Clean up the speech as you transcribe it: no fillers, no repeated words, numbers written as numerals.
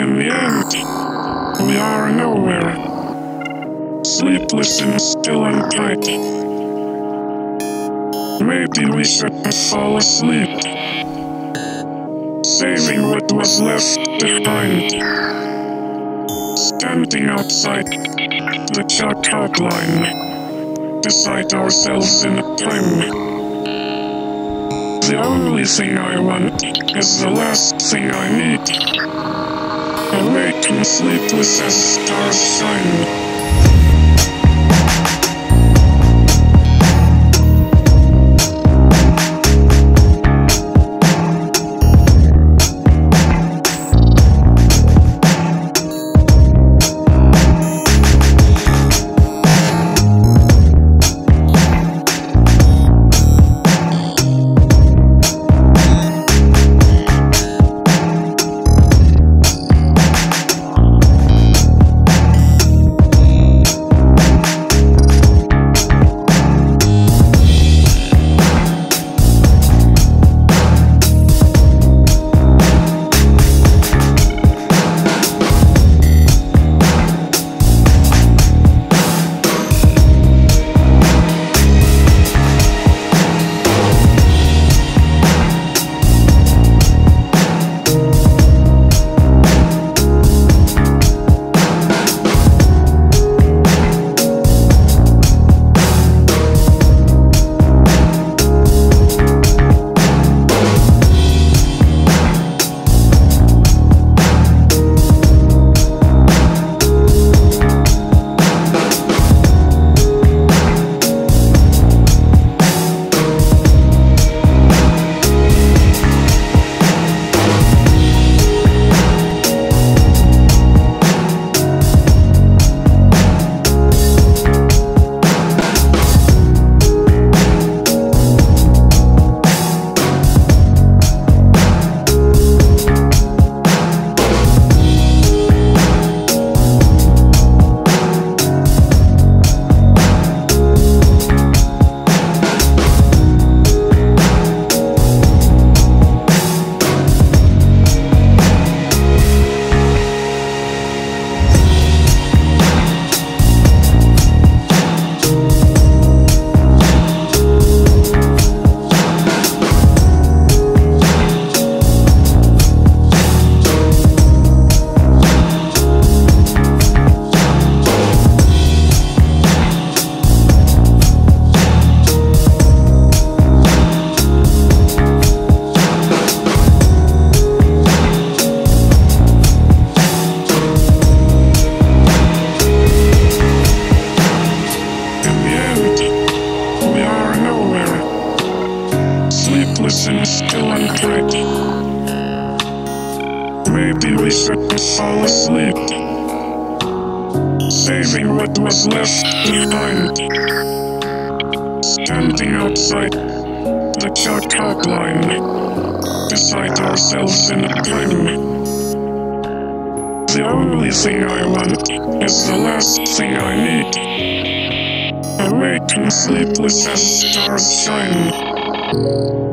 In the end, we are nowhere, sleepless and still untied. Maybe we should fall asleep, saving what was left behind. Standing outside the checkout line, beside ourselves in time. The only thing I want is the last thing I need. Awake and sleepless as stars shine. Sleepless and still untied. Maybe we should fall asleep, saving what was left behind. Standing outside the checkout line, beside ourselves in time. The only thing I want is the last thing I need. Awake and sleepless as stars shine.